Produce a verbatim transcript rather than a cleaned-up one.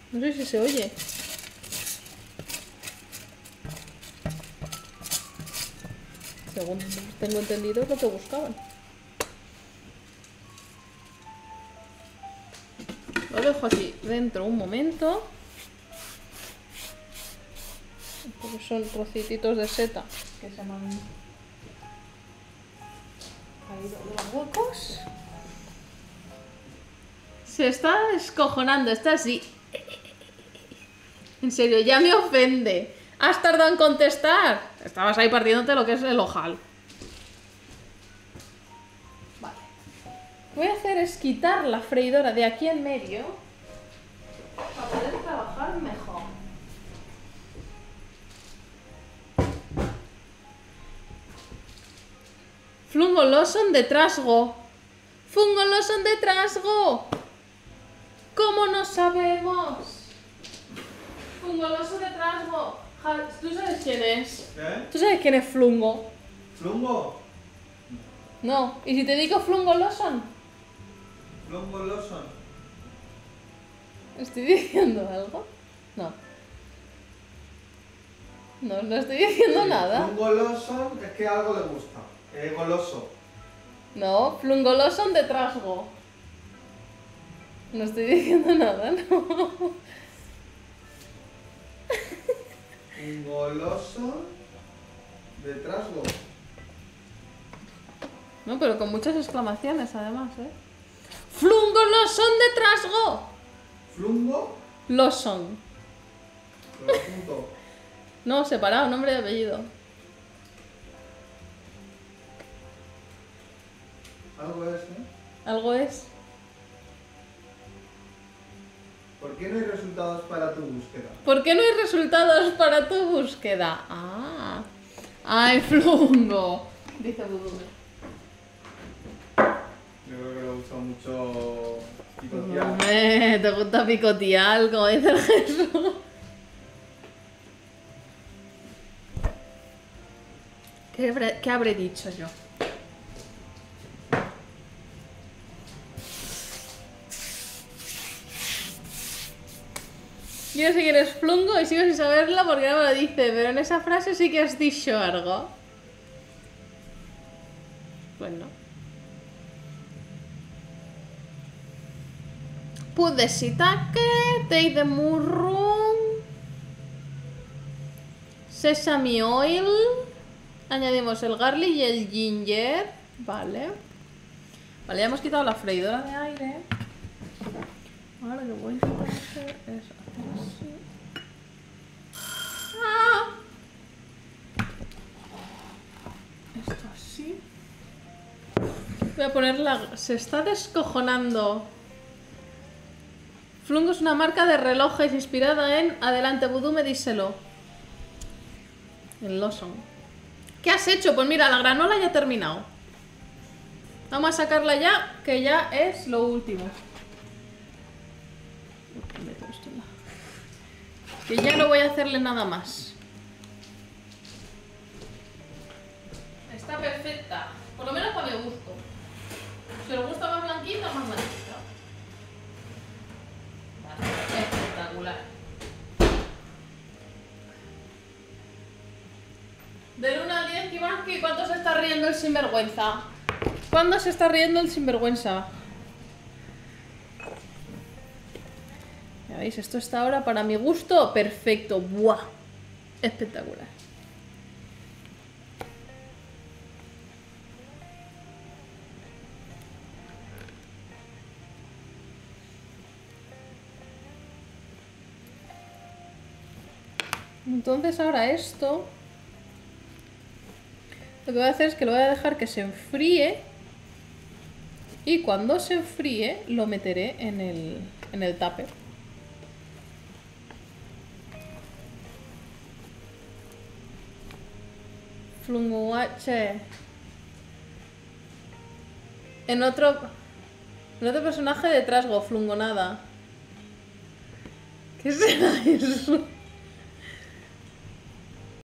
No sé si se oye. Según tengo entendido es lo que buscaban. Lo dejo aquí dentro un momento. Porque son trocititos de seta que se me han caído de los huecos. Se está descojonando, está así. En serio, ya me ofende. ¿Has tardado en contestar? Estabas ahí partiéndote lo que es el ojal. Vale. Lo que voy a hacer es quitar la freidora de aquí en medio para poder trabajar mejor. Fungoloson de trasgo. Fungoloson de trasgo. ¿Cómo no sabemos? Fungoloso de trasgo. ¿Tú sabes quién es? ¿Qué? ¿Tú sabes quién es Flungo? ¿Flungo? No. ¿Y si te digo Flungoloson? ¿Flungo Lawson? ¿Estoy diciendo algo? No. No, no estoy diciendo Sí, nada. Flungo Lawson es que algo le gusta. Es goloso. No, Flungoloson de trasgo. No estoy diciendo nada, no. Un goloso de trasgo. No, pero con muchas exclamaciones además, ¿eh? Flungoloson de trasgo. ¿Flungo? Lawson. Lo apunto. No, separado, nombre y apellido. Algo es, ¿eh? Algo es. ¿Por qué no hay resultados para tu búsqueda? ¿Por qué no hay resultados para tu búsqueda? Ah. Ay, Flungo. Dice Budume. Yo creo que lo usa mucho picotear. Hombre, te gusta picotear, como dice el Jesús. ¿Qué habré, ¿Qué habré dicho yo? Yo sé quién es Flungo y sigo sin saberla porque no me lo dice, pero en esa frase sí que has dicho algo. Pues no. Put the shiitake, take the mushroom, sesame oil, añadimos el garlic y el ginger, vale. Vale, ya hemos quitado la freidora de aire. Ahora lo que voy a intentar hacer es hacer así. ¡Ah! Esto así. Voy a ponerla... Se está descojonando. Flungo es una marca de relojes inspirada en... Adelante, Budume, díselo. En Lawson. ¿Qué has hecho? Pues mira, la granola ya ha terminado. Vamos a sacarla ya, que ya es lo último. Que ya no voy a hacerle nada más. Está perfecta. Por lo menos para mi gusto. Si os gusta más blanquita, más blanquita. Vale, espectacular. Del uno al diez, Kibanski, ¿cuánto se está riendo el sinvergüenza? ¿Cuándo se está riendo el sinvergüenza? Ya veis, esto está ahora para mi gusto perfecto. ¡Buah! Espectacular. Entonces ahora esto... Lo que voy a hacer es que lo voy a dejar que se enfríe. Y cuando se enfríe lo meteré en el, en el tupper. Flunguache. En otro... En otro personaje de trasgo, Flungonada. ¿Qué será eso?